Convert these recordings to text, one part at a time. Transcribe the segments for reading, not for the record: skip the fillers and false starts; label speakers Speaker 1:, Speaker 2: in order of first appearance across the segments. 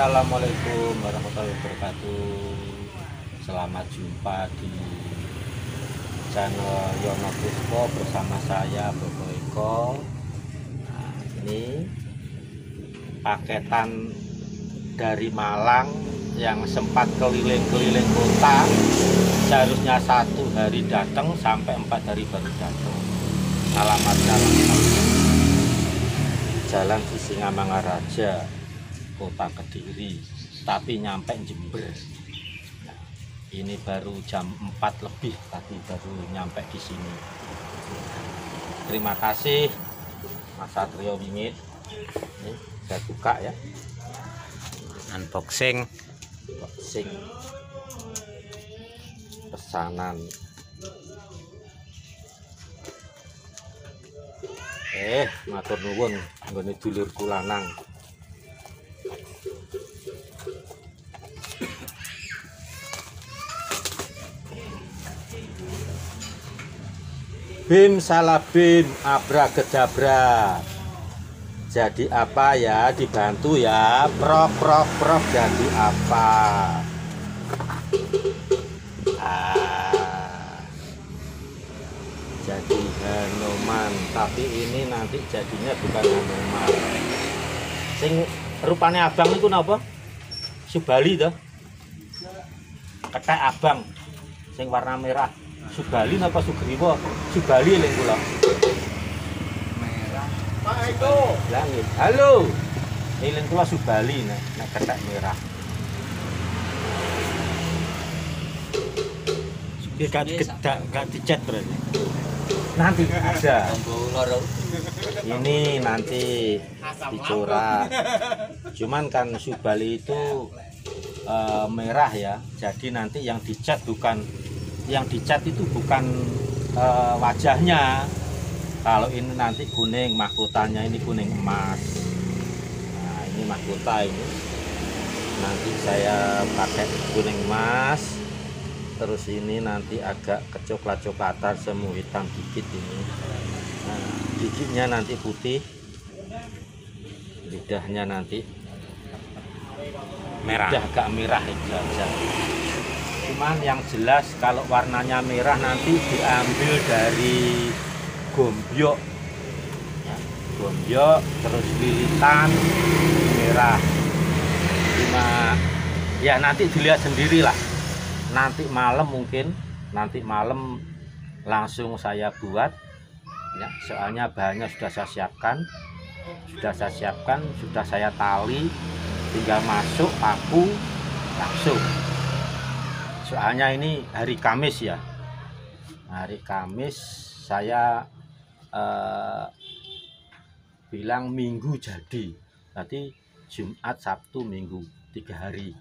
Speaker 1: Assalamualaikum warahmatullahi wabarakatuh. Selamat jumpa di channel Yono Puspo bersama saya Bobo Eko. Nah, ini paketan dari Malang yang sempat keliling-keliling kota. Seharusnya 1 hari datang sampai 4 hari baru datang. Alamatnya Jalan Sisingamangaraja, Kota Kediri, tapi nyampe Jember. Nah, ini baru jam 4 lebih tadi baru nyampe di sini. Terima kasih Mas Satrio Wingit. Ini saya buka ya. Unboxing pesanan. Matur nuwun nggone dulurku lanang. Bim salah bim, abrakadabra. Jadi apa ya, dibantu ya. Prof jadi apa? Jadi Hanoman, tapi ini nanti jadinya bukan Hanoman. Sing rupanya abang itu napa? Subali toh? Kethek abang sing warna merah. Subali napa Sugriwa? Subali lho kula. Merah. Pak Eko. Langit. Halo. Eling kula Subali nek kethek merah. Gak dicat berarti. Nanti ada. Ini nanti dicorak. Cuman kan Subali itu merah ya. Jadi nanti yang dicat itu bukan wajahnya. Kalau ini nanti kuning, mahkotanya ini kuning emas. Nah, ini mahkota ini. Nanti saya pakai kuning emas. Terus ini nanti agak kecoklat-coklatan, semu hitam dikit ini. Nah, giginya nanti putih, lidahnya nanti merah, lidah agak merah itu aja. Cuman yang jelas kalau warnanya merah nanti diambil dari gombyok, ya, gombyok terus lilitan merah. Cuma ya nanti dilihat sendirilah. Nanti malam mungkin, nanti malam langsung saya buat ya, soalnya bahannya sudah saya siapkan, sudah saya tali, tinggal masuk paku langsung. Soalnya ini hari Kamis ya, hari Kamis saya bilang Minggu jadi, nanti Jumat, Sabtu, Minggu 3 hari.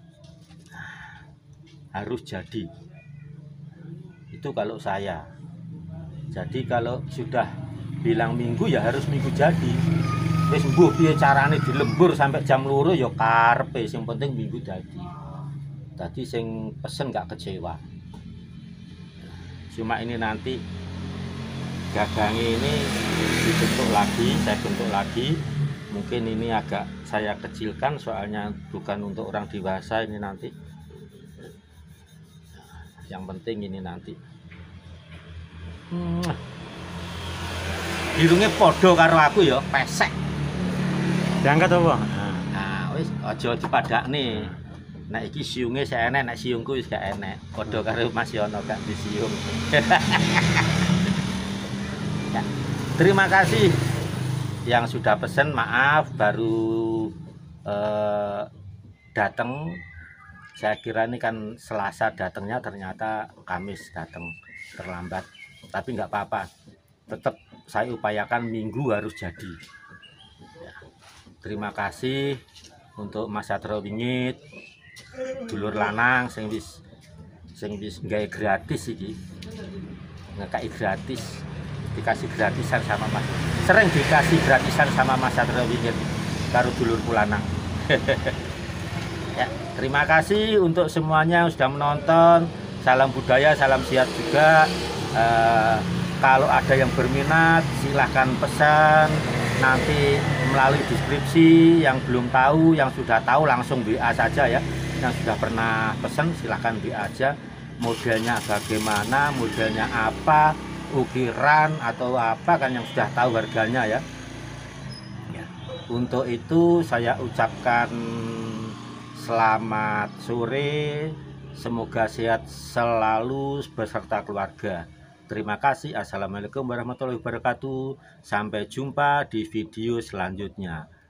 Speaker 1: Harus jadi itu kalau saya. Jadi kalau sudah bilang Minggu ya harus Minggu jadi. Wis mbuh piye carane dilembur sampai jam 2 ya karepe, sing penting Minggu jadi. Tadi sing pesen nggak kecewa. Cuma ini nanti gagangnya ini dibentuk lagi, saya bentuk lagi. Mungkin ini agak saya kecilkan soalnya bukan untuk orang dewasa ini nanti. Yang penting ini nanti hirungnya podo karo aku ya, pesek. Diangkat apa? Nah, wis aja dipadakne. Nek iki siunge saya enek, nek siungku wis gak enek. Podo karo Mas Yono gak disiung. Ya, terima kasih yang sudah pesen, maaf baru datang. Saya kira ini kan Selasa datangnya, ternyata Kamis datang terlambat. Tapi nggak apa-apa, tetap saya upayakan Minggu harus jadi ya. Terima kasih untuk Mas Satrio Wingit, dulur lanang sing wis gawe gratis iki, ngekai gratis, dikasih gratisan sama Mas, sering dikasih gratisan sama Mas Satrio Wingit karo dulurku lanang. Ya, terima kasih untuk semuanya yang sudah menonton. Salam budaya, salam sihat juga. Kalau ada yang berminat silahkan pesan. Nanti melalui deskripsi. Yang belum tahu, yang sudah tahu langsung WA saja ya. Yang sudah pernah pesan silahkan WA aja. Modelnya bagaimana, modelnya apa, ukiran atau apa kan yang sudah tahu harganya ya. Untuk itu saya ucapkan selamat sore, semoga sehat selalu beserta keluarga. Terima kasih. Assalamualaikum warahmatullahi wabarakatuh. Sampai jumpa di video selanjutnya.